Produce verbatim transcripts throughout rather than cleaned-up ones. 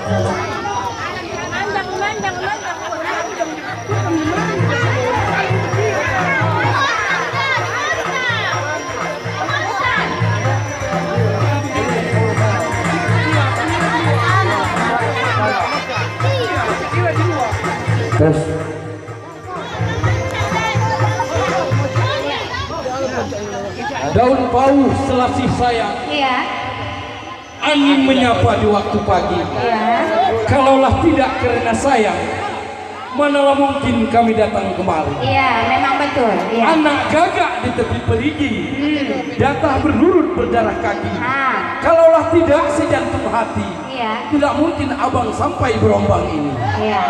Terus daun bau selasih sayang, Iya. angin menyapa di waktu pagi. Iya. Kalaulah tidak karena sayang, manalah mungkin kami datang kemari. Iya, memang betul. Iya. Anak gagak di tepi perigi, Hmm. jatah berurut berdarah kaki. Ah. Kalaulah tidak sejantung hati, Iya. tidak mungkin abang sampai berombang ini. Iya.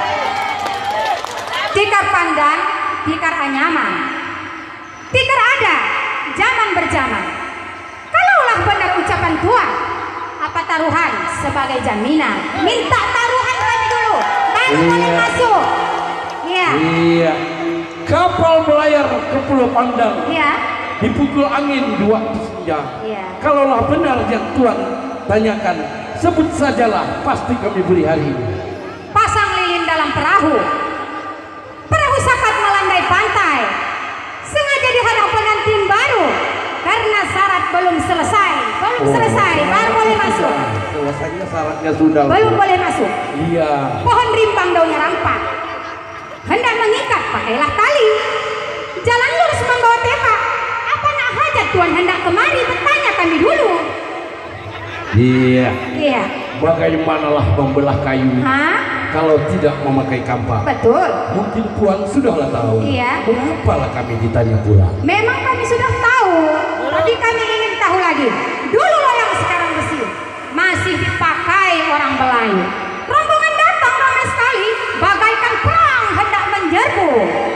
Tikar pandan, tikar anyaman. Tikar ada, zaman berjaman. Kalaulah benar ucapan Tuhan, apa taruhan sebagai jaminan? Minta taruhan kami dulu, baru Iya. kami masuk. Iya. Iya. Kapal melayar ke Pulau Pandan, Iya. dipukul angin di waktu senja. Iya. Kalaulah benar yang Tuhan tanyakan, sebut sajalah, pasti kami beri hari ini. Pasang lilin dalam perahu, perahu sakat melandai pantai. Sengaja dihadap pengantin baru, karena syarat belum selesai. Belum Oh. selesai, baru boleh masuk. Selesainya syaratnya sudah. Belum boleh masuk. Iya. Pohon rimbang daunnya rampak, hendak mengikat pakailah tali. Jalan lurus membawa tepak. Apa nak hajat Tuhan hendak kemari? Bertanya kami dulu. Iya. Iya. Bagaimanalah membelah kayu Hah? kalau tidak memakai kampak? Betul. Mungkin Puan sudahlah tahu. Iya. Mengapalah kami ditanya pula? Memang kami sudah tahu, tapi kami ingin tahu lagi. Dulu loyang sekarang besi, masih dipakai orang Melayu. Rombongan datang ramai sekali, bagaikan perang hendak menyerbu.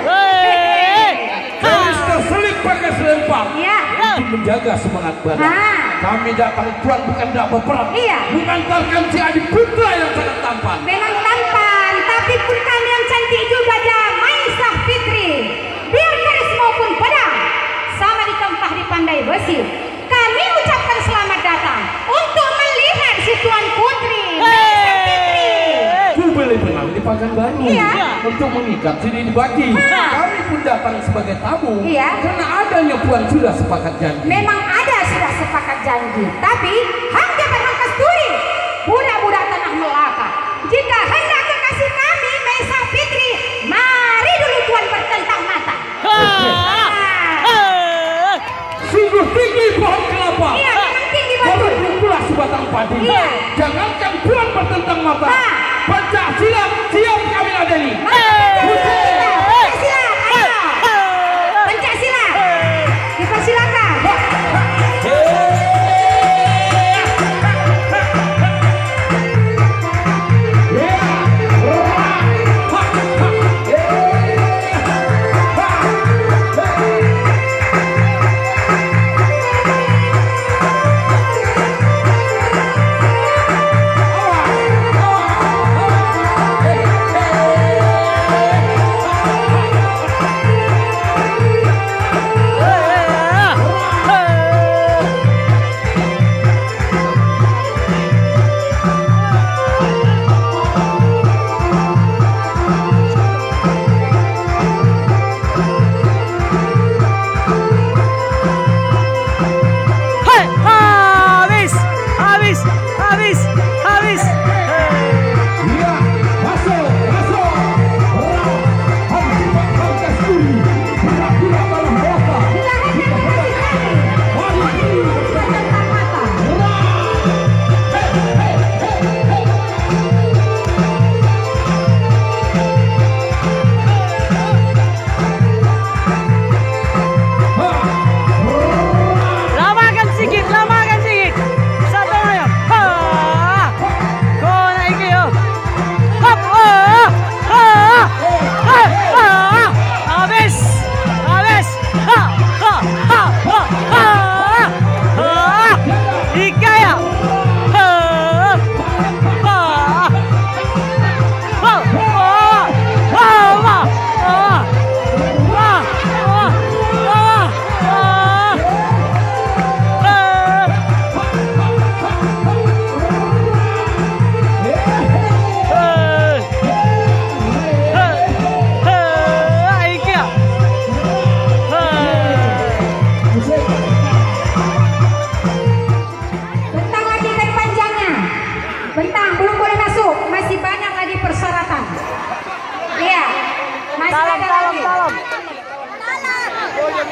Garis terselip pakai selempang. Iya. Untuk menjaga semangat badan. Ah. Kami datang Puan bukan tidak berperang. Iya. Mengantarkan si adik putra yang sangat tampan. Memang tampan, tapi pun kami yang cantik juga Maisah Fitri. Biar keris maupun pedang, sama ditempah di pandai besi. Kami ucapkan selamat datang untuk melihat si Tuan Putri Maisah Fitri. Ku beli benang di Pakanbaru. Iya. Untuk mengikat sini dibagi. Ha. Kami pun datang sebagai tamu. Iya. Karena adanya Puan sudah sepakat janji. Memang ada sudah sepakat janji, tapi hanya berhangkas duri budak-budak tanah Melaka. Jika hendak kekasih kami Maisah Fitri, mari dulu Tuan bertentang mata. Ah. Sungguh tinggi pohon kelapa. Iya, memang tinggi betul. Baru pula sebatang padi. Iya. Jangankan Puan bertentang mata. Ha. Pencak silat siap kami ladeni. Pencak silat, ayo. Pencak silat. Dipersilakan. Hey!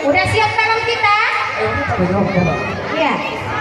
Udah siap kalau kita? Iya.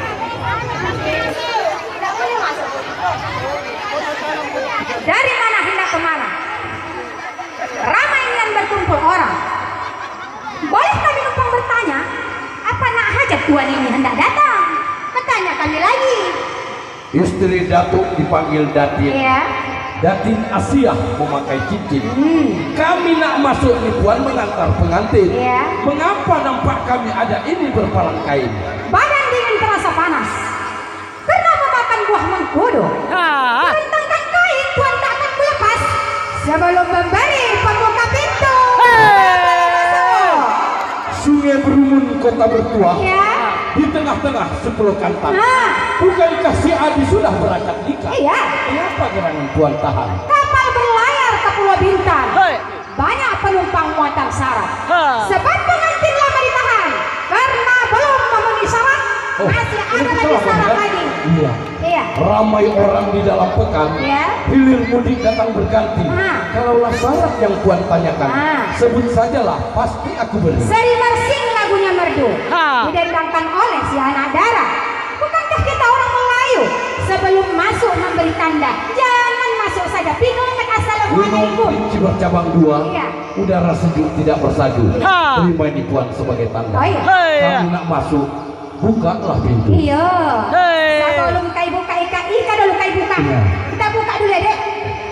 Dari mana hendak ke mana? Ramai yang berkumpul orang. Boleh kami numpang bertanya, apa nak hajat tuan ini hendak datang? Bertanya kami lagi. Istri Datuk dipanggil Datin. Iya. Datin Asia memakai cincin. Hmm. Kami nak masuk nih puan mengantar pengantin. Iya. Mengapa nampak kami ada ini berpalang kain? Badan dingin terasa panas karena memakan buah mengkudu. Rentangkan kain tuan tak akan kulepas sebelum memberi pembuka pintu. Sungai berumun kota bertuah. Iya. Di tengah-tengah sepuluh kantang. Nah. Bukankah si Adi sudah berakad nikah? Iya. Kenapa gerangan tuan tahan? Kapal berlayar ke Pulau Bintang. Hei. Banyak penumpang muatan syarat. Ha. Sebab pengantin lama ditahan karena belum memenuhi syarat. Oh, Masih ada ini lagi salah, syarat Bang, ya? lagi. Iya. Iya. Ramai orang di dalam pekan. Iya. Hilir mudik datang berganti. Ah. Kalaulah syarat yang tuan tanyakan, Ah. sebut sajalah, pasti aku beri. Seri Mersing lagunya merdu. Ha. Didendangkan oleh si anak darah. Bukankah kita orang Melayu? Sebelum masuk memberi tanda, jangan masuk saja. Bingung Gunung assalamualaikum. Rinci bercabang dua, Iya. udara sejuk tidak bersaju. Ha. Terima ini puan sebagai tanda. Oh iya. Hei. Kamu nak masuk, bukalah pintu. Iya. Hei. Sebelum kai buka ika, ika dulu kai buka. Iya. Kita buka dulu ya, Dek.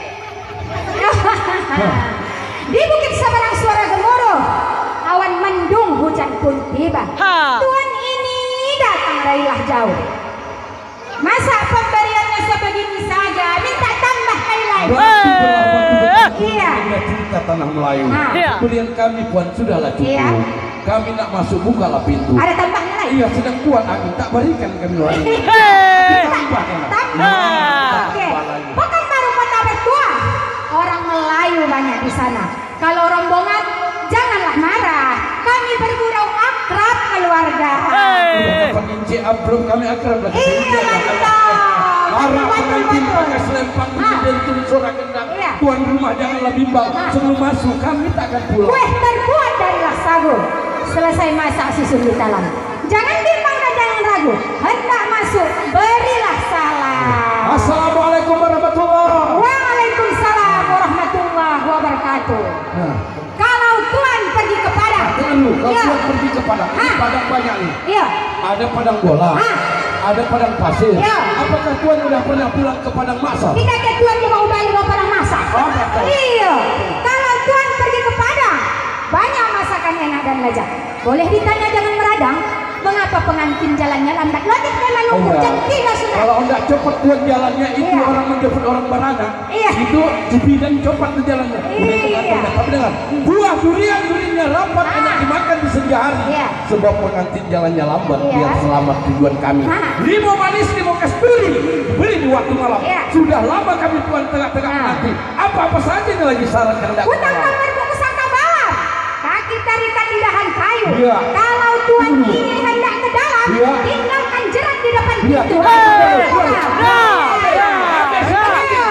Di Bukit Sabarang suara gemuruh, awan mendung, hujan pun tiba. Ha. Tuan ini datang railah jauh. Masa pemberiannya sebegini saja, minta tambah kai lain. Berarti berlawan Eh. Iya. Sudah cerita tanah Melayu. Nah. Iya. Pilihan kami puan sudahlah cukup. Iya. Kami nak masuk, bukalah pintu. Ada tambahnya lain. Iya, sedang tuan angin tak berikan kami lain. Hei. Tambah kan? Tambah. Ah. Oke. Bukan baru kota bertua. Orang Melayu banyak di sana. Kalau rombongan, janganlah marah. Kami bergurau akrab keluarga. Hei. Dapat inci belum kami akrab lagi. Iya, mantap. Para Betul, pengantin betul. pakai selempang Ah. dentum sorak gendang. Iya. Tuan rumah janganlah bimbang. Ah. Sebelum masuk kami tak akan pulang. Kue terbuat darilah sagu. Selesai masak susun di talam. Jangan bimbang dan jangan ragu. Hendak masuk, berilah salam. Assalamualaikum warahmatullahi wabarakatuh. Waalaikumsalam warahmatullahi wabarakatuh. Nah, Kalau Tuan pergi ke Padang, jangan lu, kalau Iya. tuan pergi ke Padang, ini Ah. Padang banyak nih. iya, Ada Padang bola, Ah. ada Padang pasir. Iya. Apakah tuan udah pernah pulang ke Padang Masar? tidak ke Tuan juga udah lima Padang masak. Oh, betul. Iya, kalau Tuan pergi ke Padang, banyak masakan enak dan lezat. Boleh ditanya jangan meradang. Mengapa pengantin jalannya lambat? Lagi karena Oh, nunggu enggak. jam tiga sudah. Kalau enggak cepat tuan jalannya itu Iya. orang menjemput orang beranak. Iya. Itu cepi dan cepat tuh jalannya. Udah itu Iya. kan, tapi dengar, buah durian duriannya rapat Ah. enak dimakan di senja hari. Iya. Sebab pengantin jalannya lambat Iya. biar selamat tujuan kami. Ah. Limo manis limo kasturi beri di waktu malam. Iya. Sudah lama kami tuan tengah-tengah Ah. nanti. Apa-apa saja yang lagi saran hendak ke Utang malam. kamar buku saka bawah. Kaki tarikan di dahan kayu. Iya. Kalau Tuan Hmm. ingin hendak ke dalam, Iya. tinggalkan jerat di depan Iya. pintu. Hei. Ayo. Ya. Ya. Ya.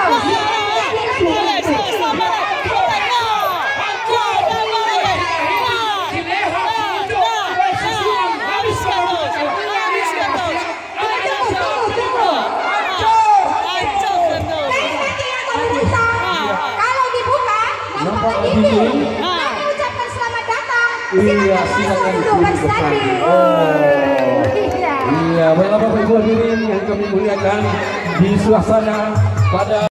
Kalau dibuka, Nampak nampak lebih dinding. dingin. Kami ucapkan selamat datang. Iya, Silakan silakan masuk duduk duduk bersanding. bersanding. Oh. Iya. Iya, baiklah Bapak Ibu hadirin yang kami muliakan di suasana pada